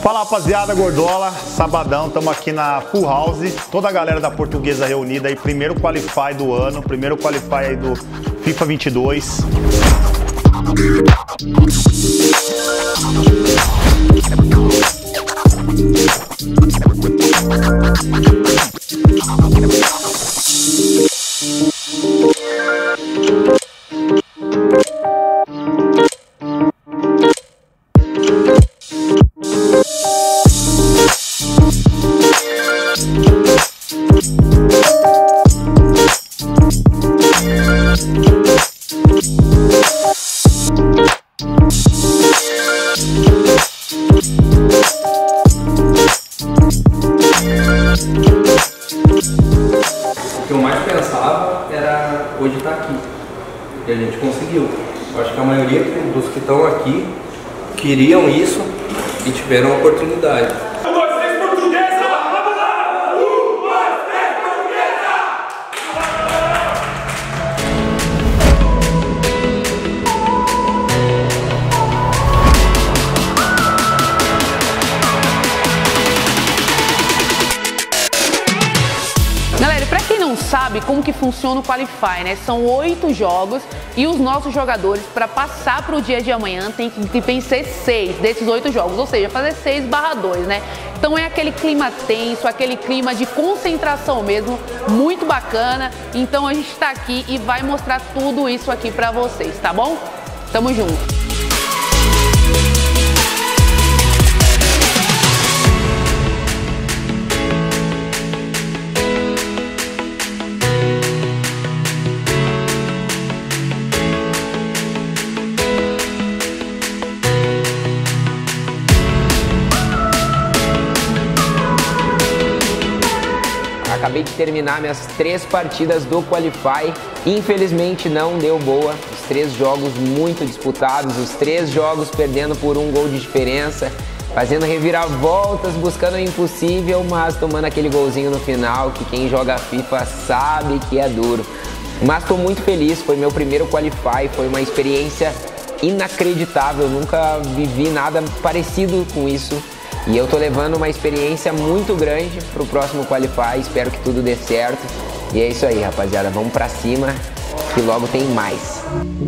Fala rapaziada, Gordola, sabadão, estamos aqui na Full House, toda a galera da Portuguesa reunida aí, primeiro qualify do ano, primeiro qualify aí do FIFA 22. O que eu mais pensava era hoje estar aqui, e a gente conseguiu. Eu acho que a maioria dos que estão aqui queriam isso e tiveram a oportunidade. Galera, pra quem não sabe como que funciona o Qualify, né? São 8 jogos e os nossos jogadores, para passar pro dia de amanhã, tem que vencer 6 desses 8 jogos, ou seja, fazer 6/2, né? Então é aquele clima tenso, aquele clima de concentração mesmo, muito bacana. Então a gente tá aqui e vai mostrar tudo isso aqui pra vocês, tá bom? Tamo junto! Acabei de terminar minhas 3 partidas do Qualify, infelizmente não deu boa, os 3 jogos muito disputados, os 3 jogos perdendo por 1 gol de diferença, fazendo reviravoltas, buscando o impossível, mas tomando aquele golzinho no final, que quem joga FIFA sabe que é duro. Mas estou muito feliz, foi meu primeiro Qualify, foi uma experiência inacreditável, nunca vivi nada parecido com isso. E eu tô levando uma experiência muito grande pro próximo Qualify, espero que tudo dê certo. E é isso aí, rapaziada, vamos pra cima, que logo tem mais.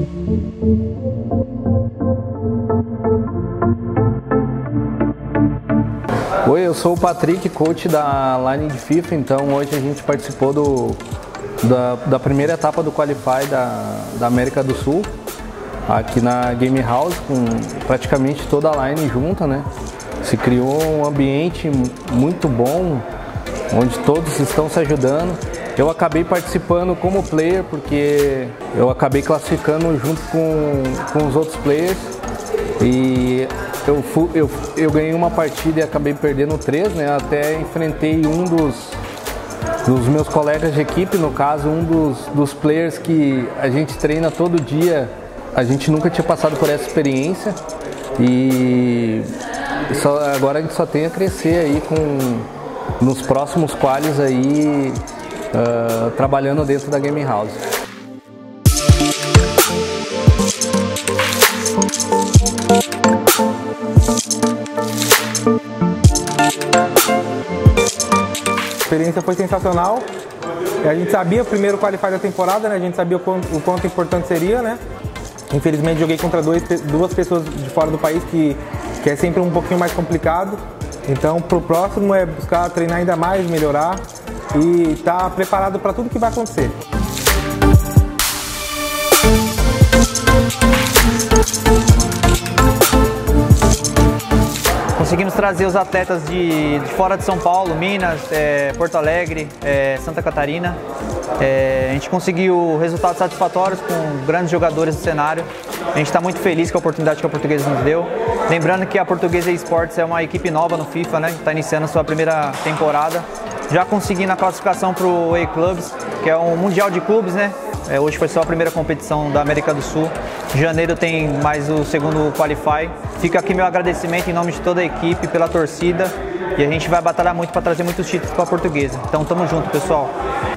Oi, eu sou o Patrick, coach da Line de FIFA, então hoje a gente participou da primeira etapa do Qualify da América do Sul, aqui na Game House, com praticamente toda a line junta, né? Se criou um ambiente muito bom, onde todos estão se ajudando. Eu acabei participando como player, porque eu acabei classificando junto com os outros players. E eu ganhei uma partida e acabei perdendo 3, né? Até enfrentei um dos meus colegas de equipe, no caso, um dos players que a gente treina todo dia. A gente nunca tinha passado por essa experiência. E agora a gente só tem a crescer aí nos próximos qualis aí, trabalhando dentro da Game House. A experiência foi sensacional. A gente sabia o primeiro qualify da temporada, né? A gente sabia o quanto importante seria, né? Infelizmente joguei contra duas pessoas de fora do país, que é sempre um pouquinho mais complicado. Então pro próximo é buscar treinar ainda mais, melhorar e estar preparado para tudo que vai acontecer. Conseguimos trazer os atletas de fora de São Paulo, Minas, Porto Alegre, Santa Catarina. A gente conseguiu resultados satisfatórios com grandes jogadores do cenário. A gente está muito feliz com a oportunidade que a Portuguesa nos deu. Lembrando que a Portuguesa Esportes é uma equipe nova no FIFA, né? Está iniciando a sua primeira temporada. Já conseguindo a classificação para o A-Clubs, que é um mundial de clubes, né? Hoje foi só a primeira competição da América do Sul. Em janeiro tem mais o segundo Qualify. Fica aqui meu agradecimento em nome de toda a equipe, pela torcida. E a gente vai batalhar muito para trazer muitos títulos para a Portuguesa. Então tamo junto, pessoal.